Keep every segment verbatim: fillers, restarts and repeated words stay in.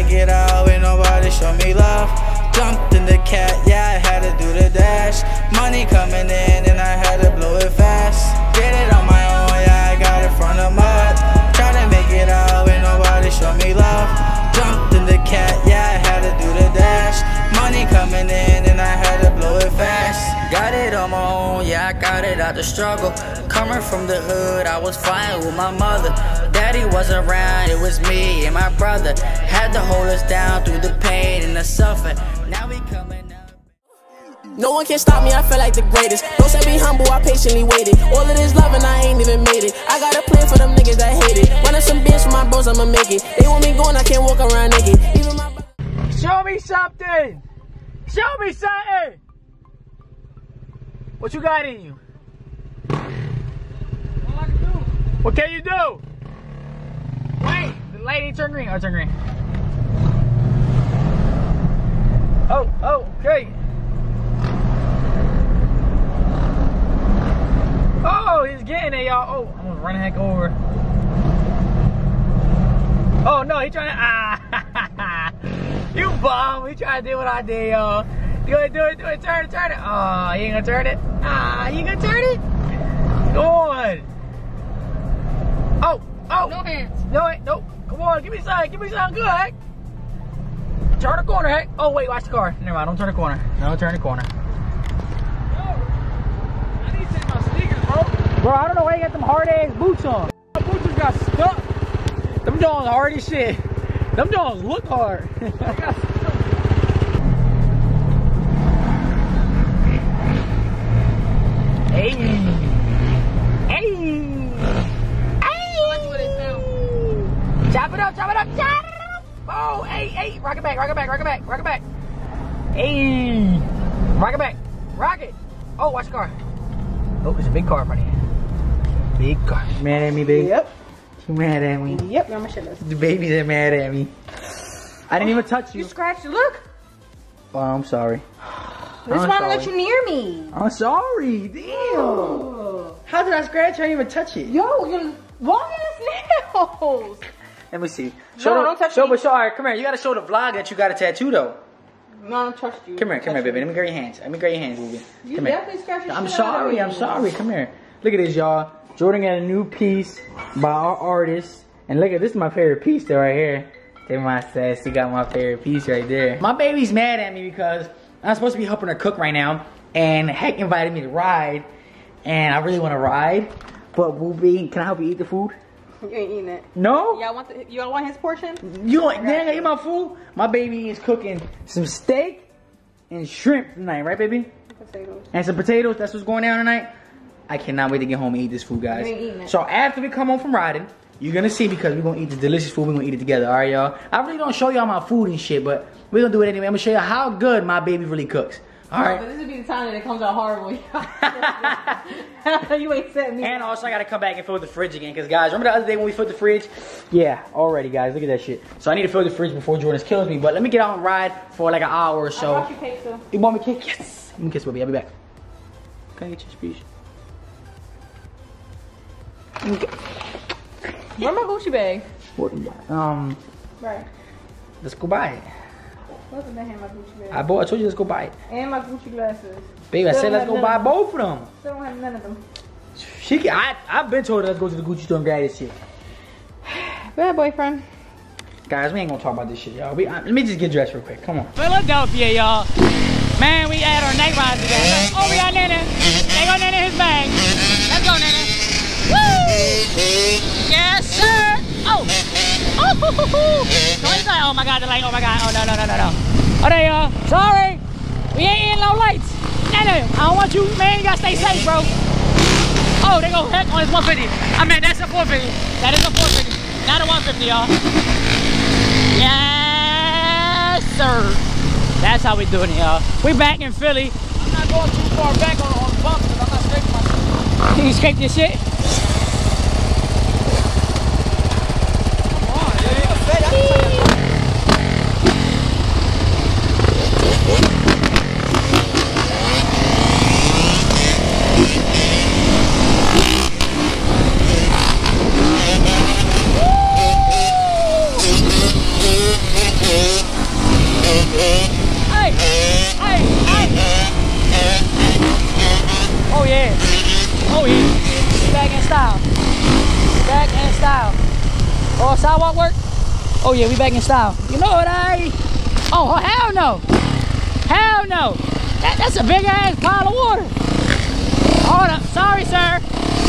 make it out, ain't nobody show me love. Jumped in the cat, yeah, I had to do the dash. Money coming in and I had to blow it fast. Did it on my own, yeah, I got it from the mud. Try to make it out, ain't nobody show me love. Jumped in the cat, yeah, I had to do the dash. Money coming in and I had to blow it fast. Got it on my own, yeah, I got it out the struggle. Coming from the hood, I was fighting with my mother. Daddy wasn't around, it was me and my brother. Had to hold us down through the pain and the suffering. Now we coming up. No one can stop me, I feel like the greatest. Don't say be humble, I patiently waited. All of this love and I ain't even made it. I got a plan for them niggas that hate it. Run up some bands for my bros, I'ma make it. They want me going, I can't walk around naked. Even my Show me something! Show me something! What you got in you? What I can do? What can you do? Wait, the light ain't turn green. Oh, turn green. Oh, oh, okay. Oh, he's getting it, y'all. Oh, I'm gonna run the heck over. Oh no, he trying to. Ah, you bum. He trying to do what I did, y'all. Do it, do it, do it. Turn it, turn it. Oh, you ain't gonna turn it. Ah, you gonna turn it? Go on. Oh, oh. No hands. No, nope. Come on, give me something. Give me something good, heck. Turn the corner, heck. Oh, wait, watch the car. Never mind, don't turn the corner. No, turn the corner. Yo, I need to take my sneakers, bro. Bro, I don't know why you got them hard ass boots on. My boots just got stuck. Them Jones hard as shit. Them Jones look hard. I got stuck. Hey. Hey. That's what it sounds. Chop it up, chop it up, chop it up. Oh, hey, hey. Rock it back, rock it back, rock it back, rock it back. Hey. Rock it back. Rock it. Oh, watch the car. Oh, there's a big car in front of you. Big car. You mad at me, baby? Yep. You mad at me? Yep, you're on my shit list. The babies are mad at me. I didn't even touch you. You scratched it, look. Oh, I'm sorry. This I'm why I don't sorry. let you near me. I'm sorry. Damn. Oh. How did I scratch? I didn't even touch it. Yo, you long ass nails. Let me see. Show No, the, don't touch show, me. But show, all right, come here. You gotta show the vlog that you got a tattoo though. No, I don't trust you. Come here, come here, baby. Let me grab your hands. Let me grab your hands, baby. You Come here. definitely scratched your I'm shit sorry. out I'm of sorry. Come here. Look at this, y'all. Jordan got a new piece by our artist, and look at this. Is my favorite piece, though, right here. They my says she got my favorite piece right there. My baby's mad at me because I'm supposed to be helping her cook right now, and Heck invited me to ride, and I really want to ride. But Booby, can I help you eat the food? You ain't eating it. No. Y'all want the, y'all want his portion? You don't, man, eat my food? My baby is cooking some steak and shrimp tonight, right, baby? Potatoes. And some potatoes. That's what's going down tonight. I cannot wait to get home and eat this food, guys. You ain't eating it. So after we come home from riding, you're gonna see because we're gonna eat this delicious food. We're gonna eat it together, all right, y'all? I really don't show y'all my food and shit, but we're gonna do it anyway. I'm gonna show you how good my baby really cooks. All right. No, but this would be the time that it comes out horrible. You ain't set me. And also, I gotta come back and fill the fridge again, because guys, remember the other day when we filled the fridge? Yeah, already, guys, look at that shit. So I need to fill the fridge before Jordan kills me. But let me get out and ride for like an hour or so. I brought you cake too. You want me cake? Yes. Let me kiss, baby. I'll be back. Can I get your speech? Where's my Gucci bag? What? Um, Right. let's go buy it. What's in the hand? My Gucci bag. I bought. I told you let's go buy it. And my Gucci glasses. Baby, I Still said let's have go none buy of them. both of them. Still don't have none of them. She can, I, I've been told her let's go to the Gucci store and grab this shit. Bad boyfriend. Guys, we ain't gonna talk about this shit, y'all. We, I, let me just get dressed real quick. Come on. Philadelphia, y'all. Man, we had our night ride today. Oh, we got Nana. They got Nana in his bag. Let's go, Nana. Woo! Yes, sir. Oh. Oh, hoo, hoo, hoo. So he's like, oh my God, the light. Oh my God. Oh, no, no, no, no, no. Oh, there, y'all. Sorry. We ain't in no lights. Nana, I don't want you, man. You gotta stay safe, bro. Oh, they go heck on his one fifty. I mean, that's a four fifty. That is a four fifty. Not a one fifty, y'all. Yes, sir. That's how we doing it, y'all. We back in Philly. I'm not going too far back on, on the bump because I'm not scraping my shit. You scrape your shit? Come on, yo, you a fed. I can tell you. Oh, sidewalk work? Oh yeah, we back in style. You know what I? Oh, oh hell no! Hell no! That, that's a big ass pile of water. Hold up, sorry sir.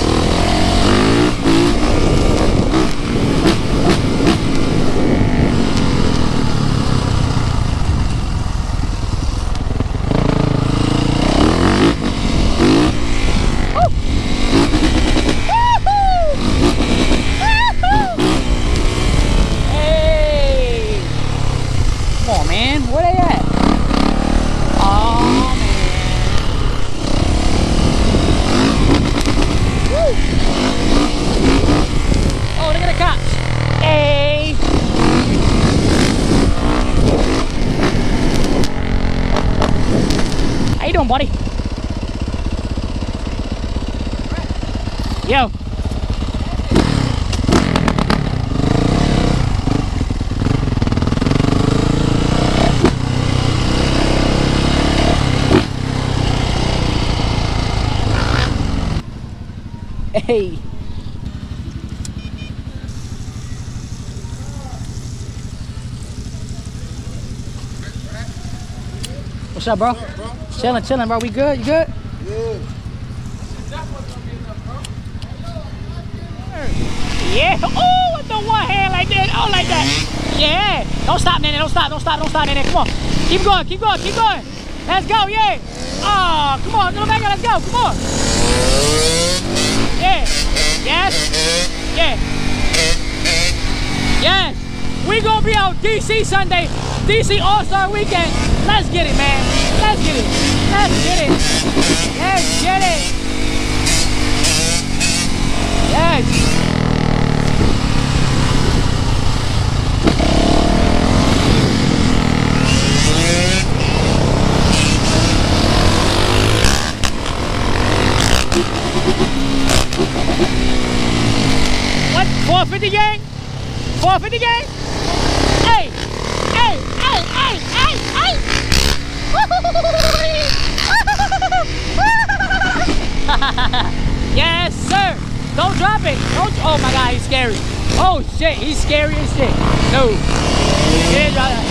Buddy. Yo. Hey. What's up, bro? What's up, bro? Chilling, chilling, bro. We good? You good? Good. Yeah. Oh, with the one hand like that. Oh, like that. Yeah. Don't stop, Nene. Don't stop. Don't stop. Don't stop, Nene. Come on. Keep going. Keep going. Keep going. Let's go. Yeah. Oh, come on. Little Mega. Let's go. Come on. Yeah. Yes. Yeah. Yes. We gonna be out D C Sunday. D C All-Star Weekend. Let's get it, man. Let's get it. Let's get it. Let's get it. Yes. What? four fifty gang? four fifty gang? Hey! Hey! Hey! Hey! Hey! Hey! Yes, sir. Don't drop it. Don't. Oh my God, he's scary. Oh shit, he's scary as shit. No. Yeah, drop that.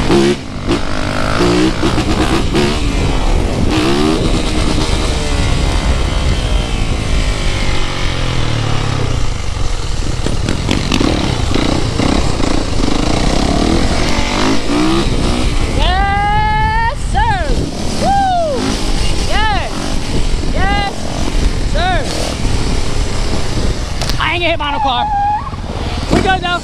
Hit my car. We good though.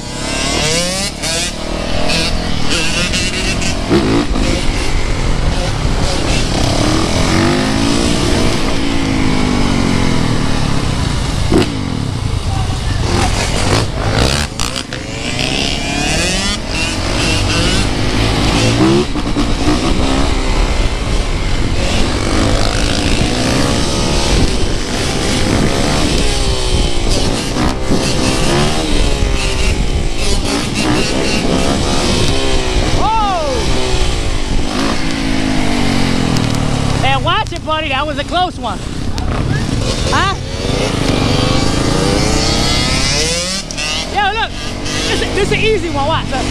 Buddy, that was a close one. Huh? Yo, look. This, this is an easy one. Watch. Look.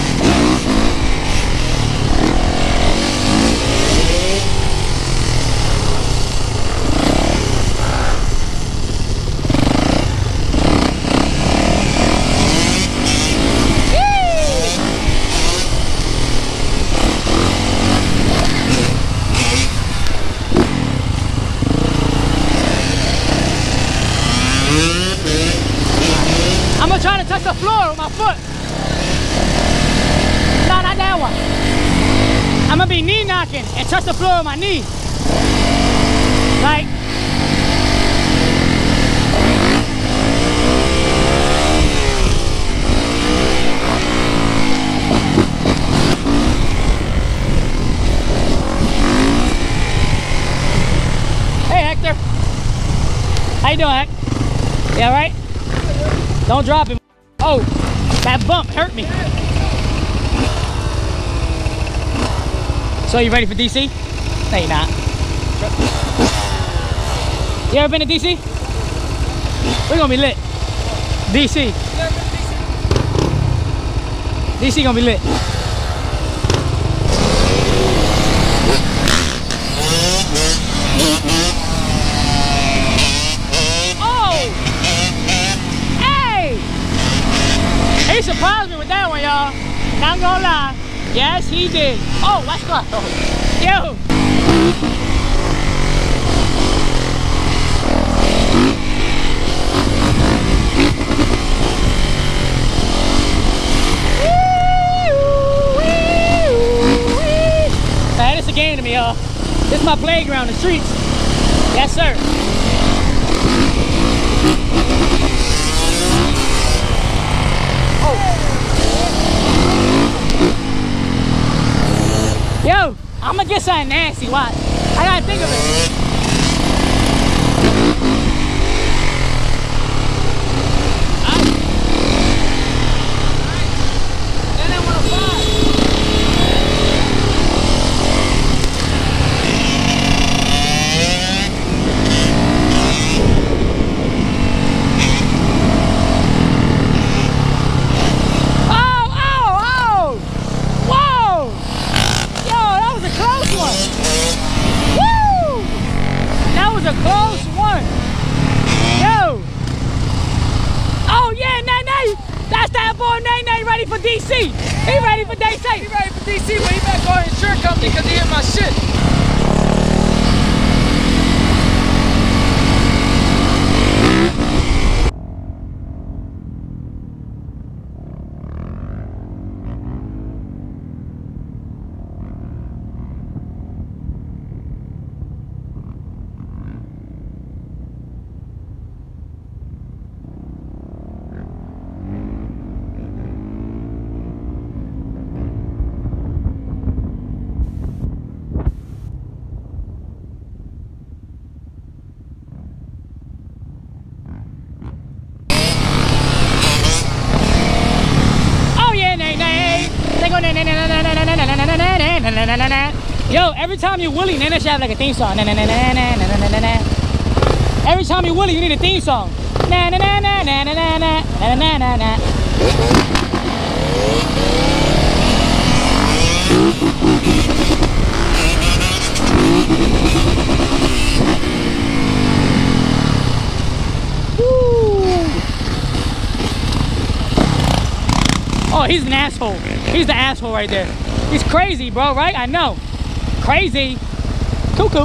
Trying to touch the floor with my foot. No, not that one. I'm gonna be knee knocking and touch the floor with my knee. Like. Hey, Hector. How you doing, Hector? You all right? Don't drop him. Oh, that bump hurt me. So you ready for D C? No, you're not. You ever been to D C? We're gonna be lit. D C. D C gonna be lit. Oh! Hey! He surprised me with that one, y'all. Not gonna lie. Yes, he did. Oh, let's go. Yo! Man, it's a game to me, y'all. This is my playground, the streets. Yes, sir. Oh. Yo, I'm gonna get something nasty. Watch. I gotta think of it. For D C. He ready for D C. He ready for D C, but he better call his insurance company because he hit my shit. Yo, every time you wheelie, then it should have like a theme song. Every time you wheelie, you need a theme song. Oh, he's an asshole. He's the asshole right there. He's crazy, bro, right? I know. Crazy. Cuckoo.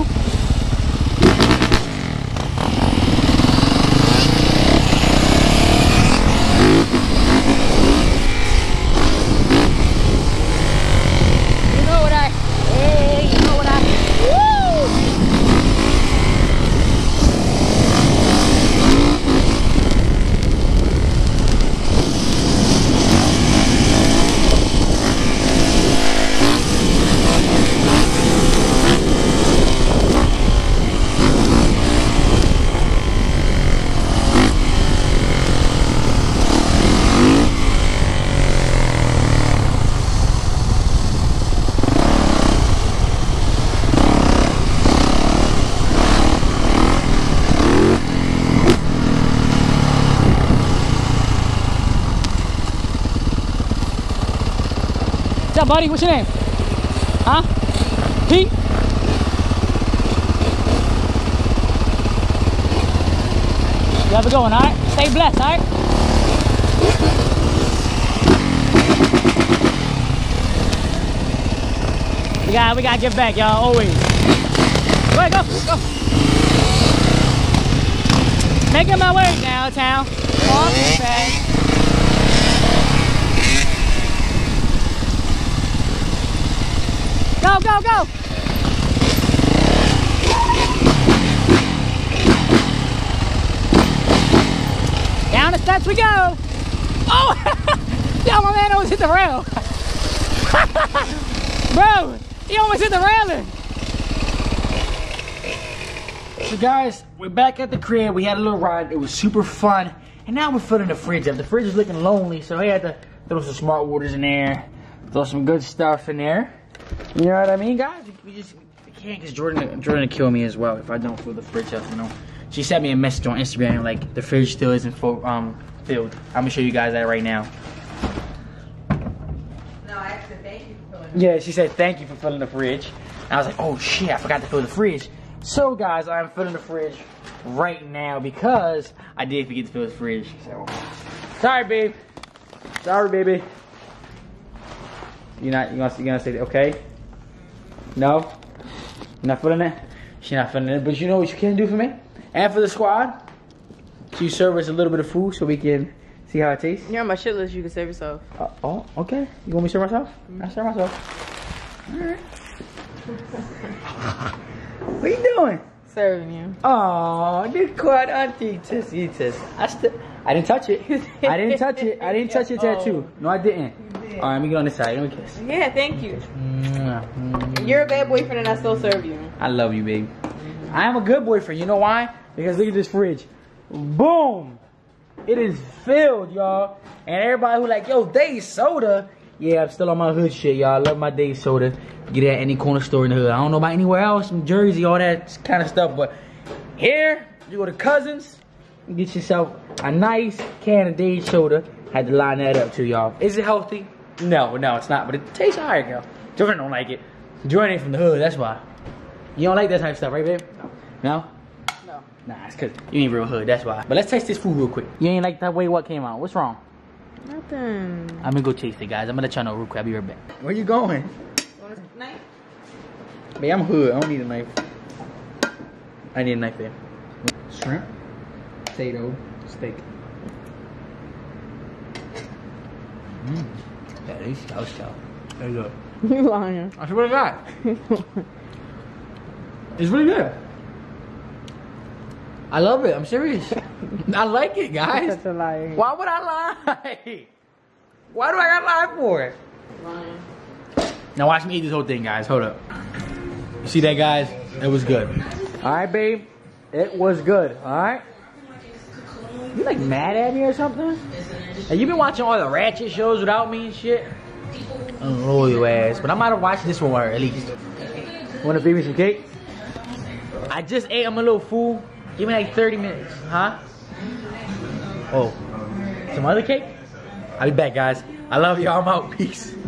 You know what I... Hey, you know what I... Woo! What's up, buddy? What's your name? Huh? Pete? You have it going, alright? Stay blessed, alright? We got we gotta give back, y'all, always. Go ahead, go, go. Making my way downtown. Walking fast. Go, go, go! Down the steps we go! Oh! Yo, my man almost hit the rail! Bro, he almost hit the railing! So guys, we're back at the crib. We had a little ride. It was super fun. And now we're filling the fridge up. The fridge is looking lonely, so I had to throw some smart waters in there. Throw some good stuff in there. You know what I mean, guys? We just we can't, because Jordan, Jordan will kill me as well if I don't fill the fridge up, you know? She sent me a message on Instagram, like, the fridge still isn't full, um, filled. I'm gonna show you guys that right now. Yeah, she said thank you for filling the fridge. And I was like, oh shit, I forgot to fill the fridge. So guys, I'm filling the fridge right now because I did forget to fill the fridge. So, sorry, babe. Sorry, baby. You're not, you gonna, you gonna say, okay? No? You're not feeling it? She's not feeling it, but you know what you can do for me? And for the squad? You serve us a little bit of food so we can see how it tastes. You're on my shit list, you can save yourself. Uh, oh, okay. You want me to serve myself? Mm-hmm. I'll serve myself. Alright. What are you doing? Serving you. Oh, the quad auntie tessitas. I still, I didn't touch it. I didn't touch it. I didn't touch your tattoo. No, I didn't. Alright, let me get on this side. Let me kiss. Yeah, thank you. You're a bad boyfriend and I still serve you. I love you, baby. I am a good boyfriend. You know why? Because look at this fridge. Boom! It is filled, y'all. And everybody who like, yo, Dave's soda. Yeah, I'm still on my hood shit, y'all. I love my Dave's soda. Get it at any corner store in the hood. I don't know about anywhere else, in Jersey, all that kind of stuff. But here, you go to Cousins, you get yourself a nice can of Dave's soda. Had to line that up too, y'all. Is it healthy? No, no, it's not. But it tastes alright, girl. Jordan don't like it. Jordan ain't from the hood, that's why. You don't like that type of stuff, right, babe? No. No? No. Nah, it's cause you ain't real hood, that's why. But let's taste this food real quick. You ain't like that way what came out. What's wrong? Nothing. I'm gonna go taste it, guys. I'm gonna let y'all know real quick. I'll be right back. Where you going? Want a knife? Babe, I'm hood. I don't need a knife. I need a knife there. Shrimp, potato, steak. Mmm. That is chow chow. There you go. You lying. I swear to God. It's really good. I love it. I'm serious. I like it, guys. Such a liar. Why would I lie? Why do I gotta lie for it? Lying. Now watch me eat this whole thing, guys. Hold up. You see that, guys? It was good. All right, babe. It was good. All right. You like mad at me or something? Have you been watching all the ratchet shows without me and shit? I don't know your ass, but I might have watched this one with her at least. Want to feed me some cake? I just ate. I'm a little fool. Give me like thirty minutes, huh? Oh, some other cake? I'll be back, guys. I love y'all. I'm out. Peace.